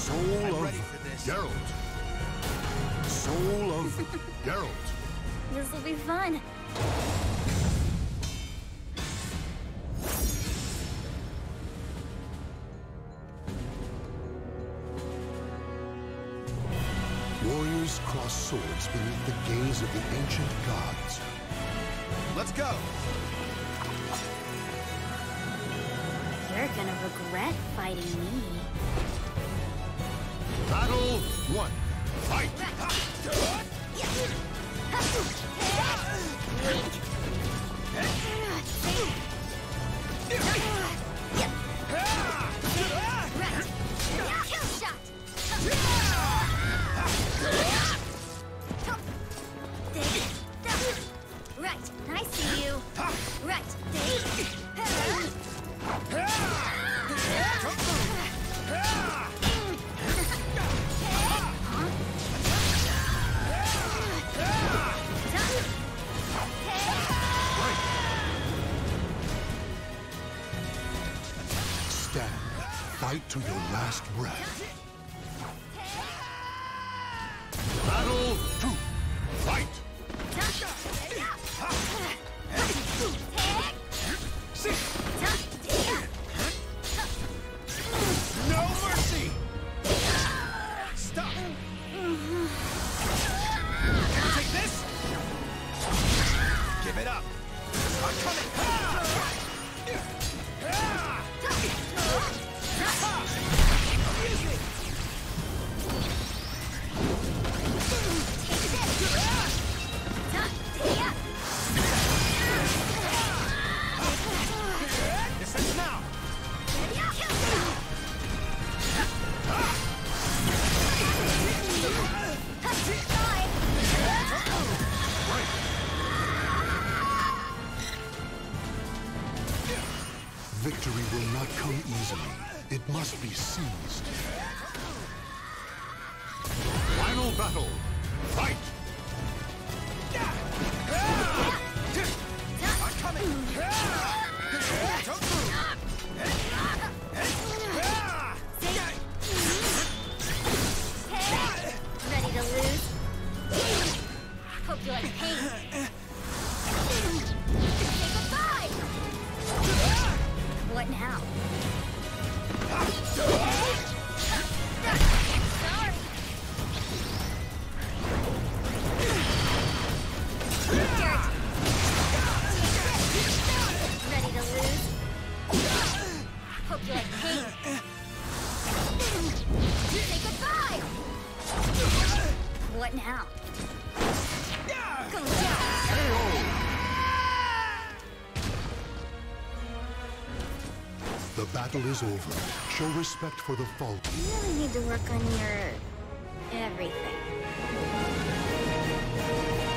Soul of Geralt. Soul of Geralt. This'll be fun. Warriors cross swords beneath the gaze of the ancient gods. Let's go! You're gonna regret fighting me. Battle 1. Fight! Kill shot! Right, I see you. Right, Stand. Fight to your last breath. Battle 2. Fight! No mercy! Stop! Take this! Give it up! I'm coming! This is now! Victory will not come easily. It must be seized. Final battle. Fight! I'm coming! Don't move! ready to lose? Hope you like pain. Say goodbye! What now? Sorry. Dirt. Ready to lose? Hope you like pain. Say goodbye! What now? Go down! The battle is over. Show respect for the fallen. You really need to work on your everything.